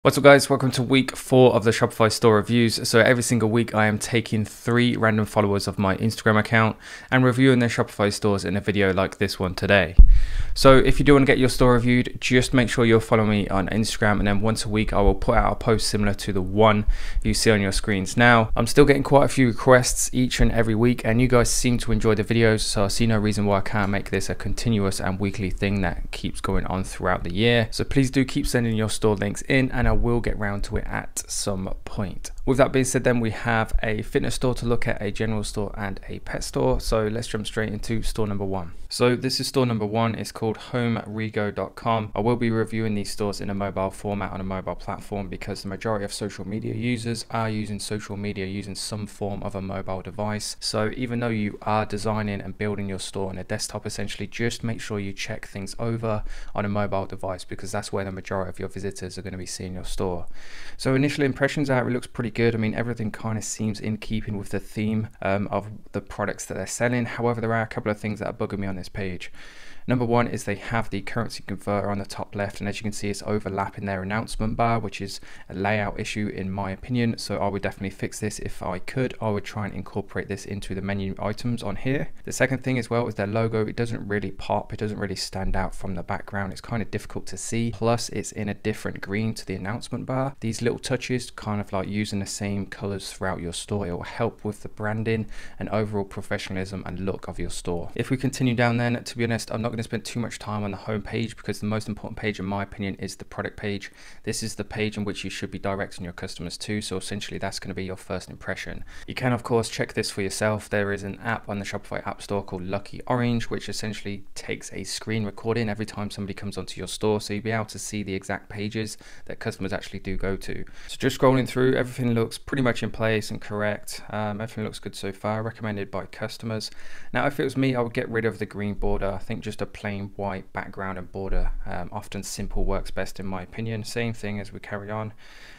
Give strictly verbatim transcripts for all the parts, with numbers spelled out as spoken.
What's up guys, welcome to week four of the Shopify store reviews. So every single week I am taking three random followers of my Instagram account and reviewing their Shopify stores in a video like this one today. So if you do want to get your store reviewed, just make sure you'll follow me on Instagram, and then once a week I will put out a post similar to the one you see on your screens now. I'm still getting quite a few requests each and every week, and you guys seem to enjoy the videos, so I see no reason why I can't make this a continuous and weekly thing that keeps going on throughout the year. So please do keep sending your store links in, and I will get round to it at some point. With that being said, then we have a fitness store to look at, a general store and a pet store. So let's jump straight into store number one. So this is store number one. It's called home rego dot com. I will be reviewing these stores in a mobile format on a mobile platform because the majority of social media users are using social media using some form of a mobile device. So even though you are designing and building your store on a desktop, essentially just make sure you check things over on a mobile device, because that's where the majority of your visitors are going to be seeing your store. So initial impressions are it looks pretty good. I mean, everything kind of seems in keeping with the theme um, of the products that they're selling. However, there are a couple of things that are bugging me on this page. Number one is they have the currency converter on the top left, and as you can see, it's overlapping their announcement bar, which is a layout issue in my opinion. So I would definitely fix this. If I could, I would try and incorporate this into the menu items on here. The second thing as well is their logo. It doesn't really pop, it doesn't really stand out from the background. It's kind of difficult to see, plus it's in a different green to the announcement bar. These little touches, kind of like using the same colors throughout your store, it will help with the branding and overall professionalism and look of your store. If we continue down, then to be honest, I'm not going to spend too much time on the home page, because the most important page in my opinion is the product page. This is the page in which you should be directing your customers to, so essentially that's going to be your first impression. You can of course check this for yourself. There is an app on the Shopify app store called Lucky Orange, which essentially takes a screen recording every time somebody comes onto your store, so you'll be able to see the exact pages that customers actually do go to. So just scrolling through, everything looks pretty much in place and correct. Um, everything looks good so far, recommended by customers. Now if it was me, I would get rid of the green border. I think just a plain white background and border, um, often simple works best in my opinion. Same thing as we carry on.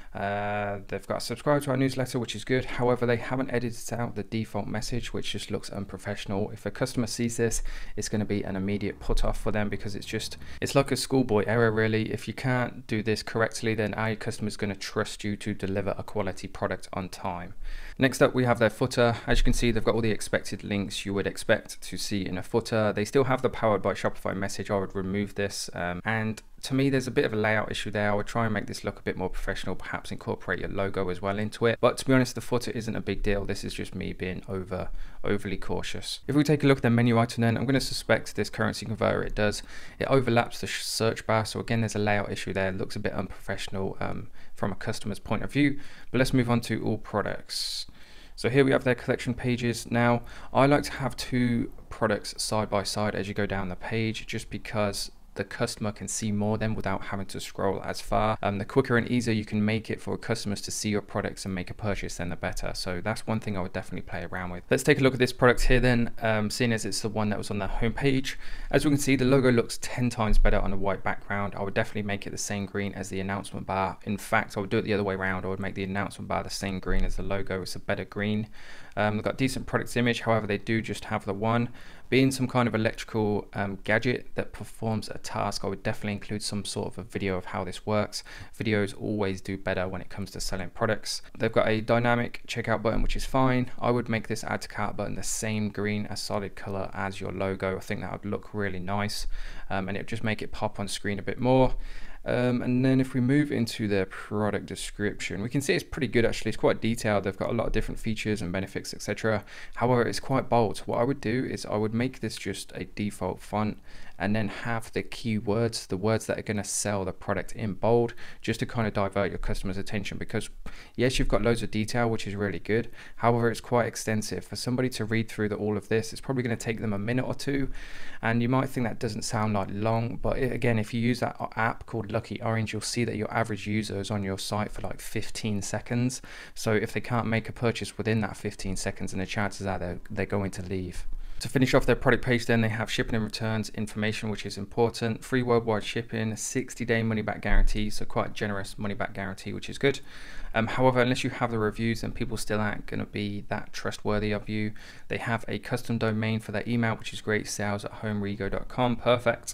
Uh, they've got subscribed to our newsletter, which is good. However, they haven't edited out the default message, which just looks unprofessional. If a customer sees this, it's going to be an immediate put off for them, because it's just it's like a schoolboy error really. If you can't do this correctly, then our customer is going to trust you to deliver a quality product on time. Next up, we have their footer. As you can see, they've got all the expected links you would expect to see in a footer. They still have the powered by Shopify message. I would remove this, um, and to me there's a bit of a layout issue there. I would try and make this look a bit more professional, perhaps incorporate your logo as well into it, but to be honest, the footer isn't a big deal. This is just me being over overly cautious. If we take a look at the menu item, then I'm going to suspect this currency converter, it does it overlaps the search bar, so again there's a layout issue there. It looks a bit unprofessional um, from a customer's point of view. But let's move on to all products. So here we have their collection pages. Now I like to have two products side by side as you go down the page, just because the customer can see more then without having to scroll as far. Um, the quicker and easier you can make it for customers to see your products and make a purchase, then the better. So that's one thing I would definitely play around with. Let's take a look at this product here then, um, seeing as it's the one that was on the home page. As we can see, the logo looks ten times better on a white background. I would definitely make it the same green as the announcement bar. In fact, I would do it the other way around. I would make the announcement bar the same green as the logo. It's a better green. Um, they've got decent product image, however they do just have the one. Being some kind of electrical um, gadget that performs a task, I would definitely include some sort of a video of how this works. Videos always do better when it comes to selling products. They've got a dynamic checkout button, which is fine. I would make this add to cart button the same green, a solid color as your logo. I think that would look really nice, um, and it would just make it pop on screen a bit more. Um, and then if we move into their product description, we can see it's pretty good actually. It's quite detailed. They've got a lot of different features and benefits, et cetera. However, it's quite bold. So what I would do is I would make this just a default font, and then have the keywords, the words that are going to sell the product, in bold, just to kind of divert your customer's attention. Because yes, you've got loads of detail, which is really good. However, it's quite extensive. For somebody to read through the, all of this, it's probably going to take them a minute or two, and you might think that doesn't sound like long, but it, again, if you use that app called Lucky Orange, you'll see that your average user is on your site for like fifteen seconds. So if they can't make a purchase within that fifteen seconds, then the chances are they're, they're going to leave. To finish off their product page, then they have shipping and returns information, which is important. Free worldwide shipping, sixty day money back guarantee, so quite generous money back guarantee, which is good. Um, however, unless you have the reviews, then people still aren't going to be that trustworthy of you. They have a custom domain for their email, which is great, sales at home rego dot com, perfect.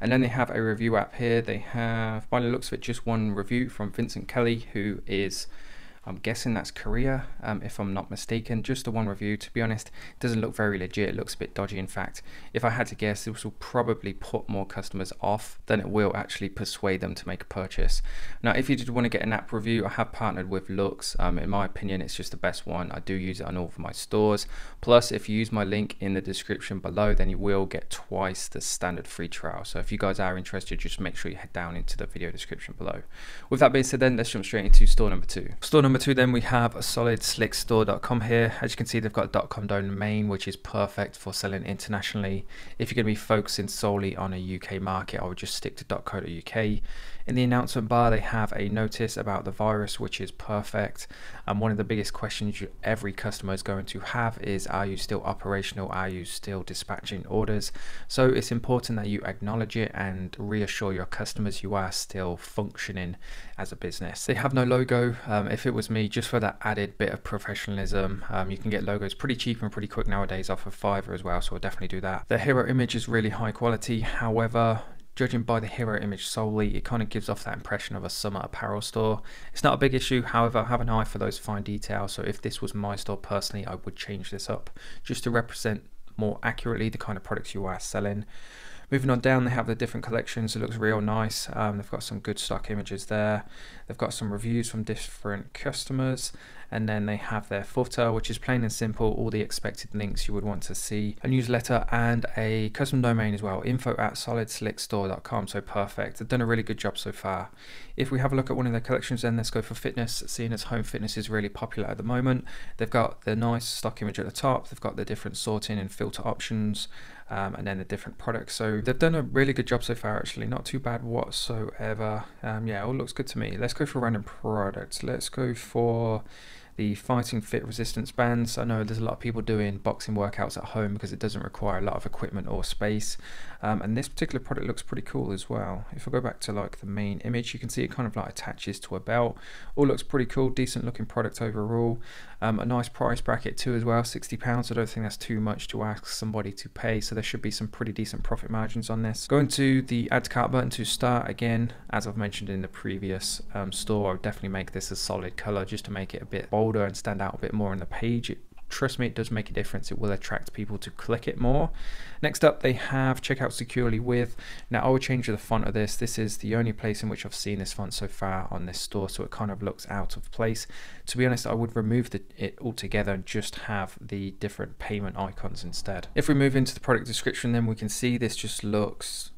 And then they have a review app here. They have, by the looks of it, just one review from Vincent Kelly, who is, I'm guessing that's Korea, um, if I'm not mistaken. Just the one review. To be honest, it doesn't look very legit. It looks a bit dodgy. In fact, if I had to guess, this will probably put more customers off than it will actually persuade them to make a purchase. Now, if you did want to get an app review, I have partnered with Looks. Um, in my opinion, it's just the best one. I do use it on all of my stores. Plus, if you use my link in the description below, then you will get twice the standard free trial. So if you guys are interested, just make sure you head down into the video description below. With that being said, then let's jump straight into store number two. Store number Number two, then we have a solid slick store dot com here. As you can see, they've got a .com domain, which is perfect for selling internationally. If you're going to be focusing solely on a U K market, I would just stick to .co dot U K. In the announcement bar, they have a notice about the virus, which is perfect. And one of the biggest questions you, every customer is going to have is, are you still operational? Are you still dispatching orders? So it's important that you acknowledge it and reassure your customers you are still functioning as a business. They have no logo. Um, if it was me, just for that added bit of professionalism, um, you can get logos pretty cheap and pretty quick nowadays off of Fiverr as well, so I'll definitely do that. The hero image is really high quality. However, judging by the hero image solely, it kind of gives off that impression of a summer apparel store. It's not a big issue, however, I have an eye for those fine details, so if this was my store personally, I would change this up just to represent more accurately the kind of products you are selling. Moving on down, they have the different collections. It looks real nice. Um, they've got some good stock images there. They've got some reviews from different customers. And then they have their footer, which is plain and simple, all the expected links you would want to see. A newsletter and a custom domain as well, info at solid slick store dot com. So perfect. They've done a really good job so far. If we have a look at one of their collections, then let's go for fitness. Seeing as home fitness is really popular at the moment, they've got the nice stock image at the top. They've got the different sorting and filter options. Um, and then the different products. So they've done a really good job so far, actually. Not too bad whatsoever. Um, yeah, all looks good to me. Let's go for random products. Let's go for the Fighting Fit resistance bands. I know there's a lot of people doing boxing workouts at home because it doesn't require a lot of equipment or space. Um, and this particular product looks pretty cool as well. If I go back to like the main image, you can see it kind of like attaches to a belt. All looks pretty cool, decent looking product overall. Um, a nice price bracket too as well, sixty pounds. I don't think that's too much to ask somebody to pay, so there should be some pretty decent profit margins on this. Going to the add to cart button to start, again, as I've mentioned in the previous um, store, I would definitely make this a solid color just to make it a bit bolder and stand out a bit more on the page. It, trust me, it does make a difference. It will attract people to click it more. Next up, they have checkout securely with. Now I will change the font of this. This is the only place in which I've seen this font so far on this store, so it kind of looks out of place. To be honest, I would remove the, it altogether and just have the different payment icons instead. If we move into the product description, then we can see this just looks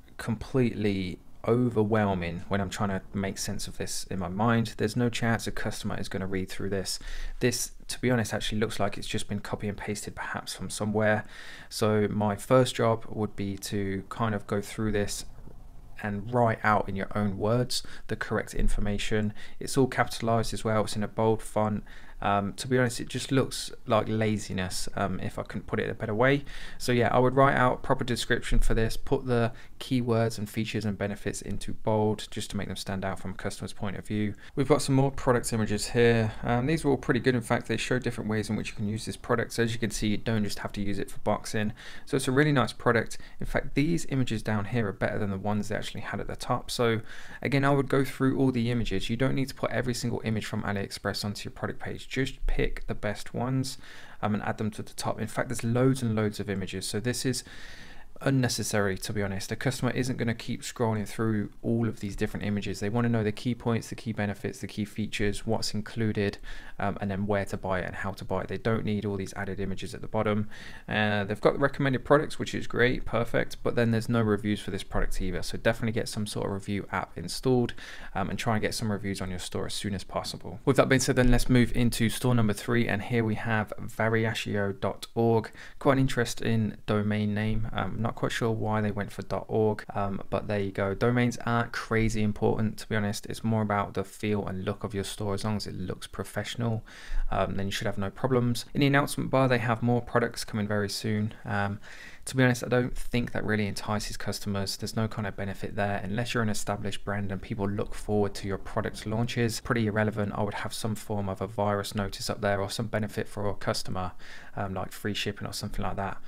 completely overwhelming when I'm trying to make sense of this in my mind. There's no chance a customer is going to read through this. This, to be honest, actually looks like it's just been copy and pasted perhaps from somewhere. So my first job would be to kind of go through this and write out in your own words the correct information. It's all capitalized as well. It's in a bold font. Um, to be honest, it just looks like laziness, um, if I couldn't put it a better way. So yeah, I would write out proper description for this, put the keywords and features and benefits into bold just to make them stand out from a customer's point of view. We've got some more product images here. Um, these are all pretty good. In fact, they show different ways in which you can use this product. So as you can see, you don't just have to use it for boxing. So it's a really nice product. In fact, these images down here are better than the ones they actually had at the top. So again, I would go through all the images. You don't need to put every single image from AliExpress onto your product page. Just pick the best ones um, and add them to the top. In fact, there's loads and loads of images, so this is unnecessary, to be honest. The customer isn't going to keep scrolling through all of these different images. They want to know the key points, the key benefits, the key features, what's included, um, and then where to buy it and how to buy it. They don't need all these added images at the bottom. Uh, they've got the recommended products, which is great, perfect, but then there's no reviews for this product either. So definitely get some sort of review app installed um, and try and get some reviews on your store as soon as possible. With that being said, then let's move into store number three, and here we have variatio dot org. Quite an interesting domain name. Um, not quite sure why they went for .org, um, but there you go. Domains aren't crazy important, to be honest. It's more about the feel and look of your store. As long as it looks professional, um, then you should have no problems. In the announcement bar, they have more products coming very soon. Um, to be honest, I don't think that really entices customers. There's no kind of benefit there unless you're an established brand and people look forward to your product launches. Pretty irrelevant. I would have some form of a virus notice up there or some benefit for a customer, um, like free shipping or something like that.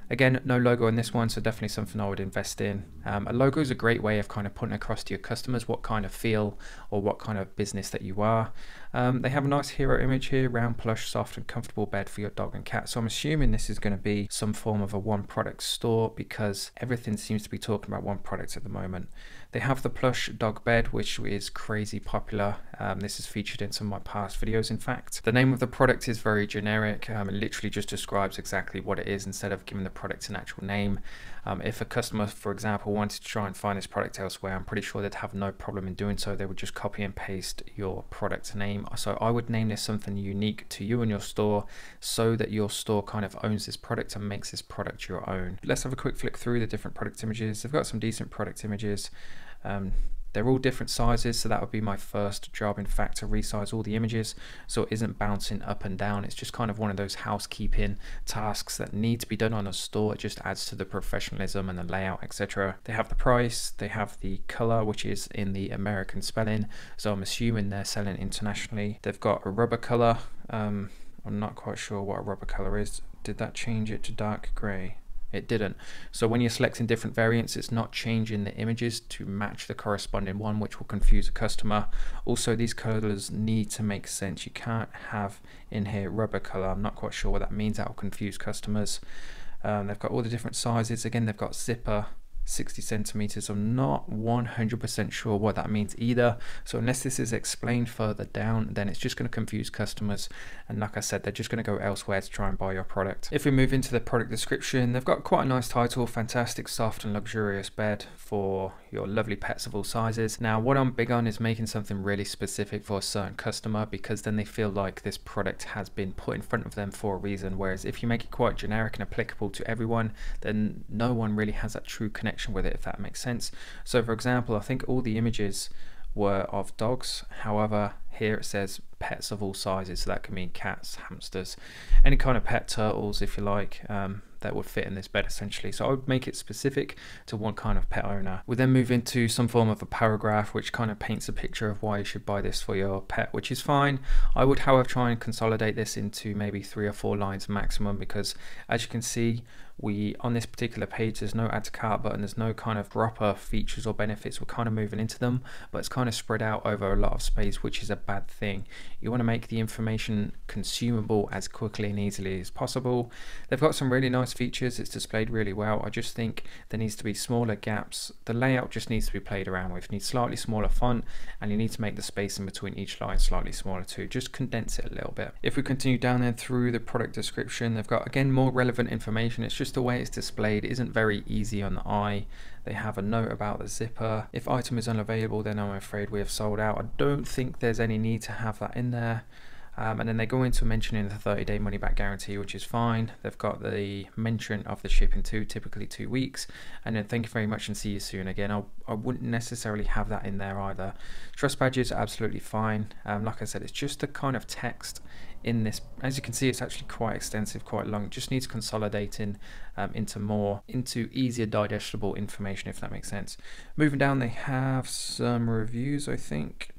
Again, no logo on this one, so definitely something I would invest in. Um, a logo is a great way of kind of putting across to your customers what kind of feel or what kind of business that you are. Um, they have a nice hero image here, round, plush, soft and comfortable bed for your dog and cat. So I'm assuming this is going to be some form of a one product store because everything seems to be talking about one product at the moment. They have the plush dog bed, which is crazy popular. Um, this is featured in some of my past videos, in fact. The name of the product is very generic. Um, it literally just describes exactly what it is instead of giving the product an actual name. Um, if a customer, for example, wanted to try and find this product elsewhere, I'm pretty sure they'd have no problem in doing so. They would just copy and paste your product name. So I would name this something unique to you and your store so that your store kind of owns this product and makes this product your own. Let's have a quick flick through the different product images. They've got some decent product images. Um, they're all different sizes, so that would be my first job, in fact, to resize all the images so it isn't bouncing up and down. It's just kind of one of those housekeeping tasks that need to be done on a store. It just adds to the professionalism and the layout, et cetera. They have the price, they have the color, which is in the American spelling, so I'm assuming they're selling internationally. They've got a rubber color. um, I'm not quite sure what a rubber color is. Did that change it to dark gray? It didn't. So when you're selecting different variants, it's not changing the images to match the corresponding one, which will confuse a customer. Also, these colors need to make sense. You can't have in here rubber color. I'm not quite sure what that means. That will confuse customers. Um, they've got all the different sizes. Again, they've got zipper, sixty centimeters. I'm not one hundred percent sure what that means either. So unless this is explained further down, then it's just going to confuse customers. And like I said, they're just going to go elsewhere to try and buy your product. If we move into the product description, they've got quite a nice title: fantastic, soft and luxurious bed for your lovely pets of all sizes. Now, what I'm big on is making something really specific for a certain customer, because then they feel like this product has been put in front of them for a reason. Whereas if you make it quite generic and applicable to everyone, then no one really has that true connection with it, if that makes sense. So for example, I think all the images were of dogs. However, here it says pets of all sizes, so that can mean cats, hamsters, any kind of pet, turtles if you like, um, that would fit in this bed essentially. So I would make it specific to one kind of pet owner. We then move into some form of a paragraph which kind of paints a picture of why you should buy this for your pet, which is fine. I would, however, try and consolidate this into maybe three or four lines maximum, because as you can see, we on this particular page, there's no add to cart button, there's no kind of proper features or benefits. We're kind of moving into them, but it's kind of spread out over a lot of space, which is a bad thing. You want to make the information consumable as quickly and easily as possible. They've got some really nice features. It's displayed really well. I just think there needs to be smaller gaps. The layout just needs to be played around with. You need slightly smaller font, and you need to make the space in between each line slightly smaller too. Just condense it a little bit. If we continue down then through the product description, they've got again more relevant information. It's just the way it's displayed isn't very easy on the eye. They have a note about the zipper. If item is unavailable, then I'm afraid we have sold out. I don't think there's any need to have that in there. Um, and then they go into mentioning the thirty day money back guarantee, which is fine. They've got the mention of the shipping too, typically two weeks. And then thank you very much and see you soon. Again, I, I wouldn't necessarily have that in there either. Trust badges are absolutely fine. Um, like I said, it's just the kind of text in this. As you can see, it's actually quite extensive, quite long. It just needs consolidating um, into more, into easier digestible information, if that makes sense. Moving down, they have some reviews, I think,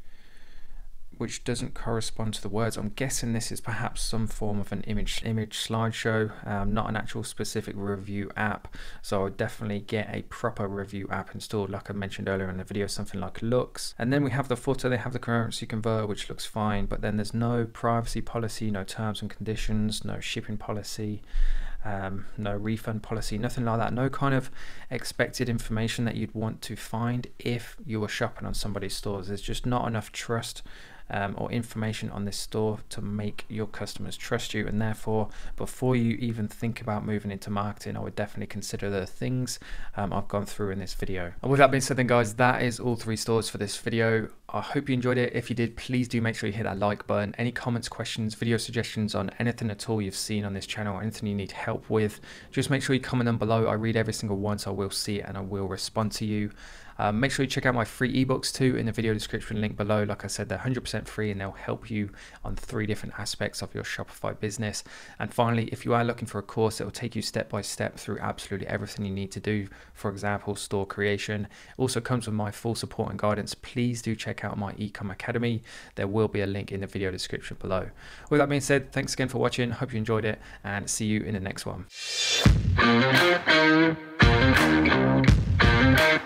which doesn't correspond to the words. I'm guessing this is perhaps some form of an image image slideshow, um, not an actual specific review app. So I would definitely get a proper review app installed, like I mentioned earlier in the video, something like Looks. And then we have the footer. They have the currency converter, which looks fine, but then there's no privacy policy, no terms and conditions, no shipping policy, um, no refund policy, nothing like that. No kind of expected information that you'd want to find if you were shopping on somebody's stores. There's just not enough trust Um, or information on this store to make your customers trust you, and therefore before you even think about moving into marketing, I would definitely consider the things um, I've gone through in this video. And with that being said then guys, that is all three stores for this video. I hope you enjoyed it. If you did, please do make sure you hit that like button. Any comments, questions, video suggestions on anything at all you've seen on this channel, or anything you need help with, just make sure you comment them below. I read every single one, so I will see it and I will respond to you. Um, make sure you check out my free ebooks too in the video description link below. Like I said, they're one hundred percent free and they'll help you on three different aspects of your Shopify business. And finally, if you are looking for a course that will take you step by step through absolutely everything you need to do, for example, store creation, it also comes with my full support and guidance. Please do check check out my Ecom Academy. There will be a link in the video description below. With that being said, thanks again for watching. Hope you enjoyed it, and see you in the next one.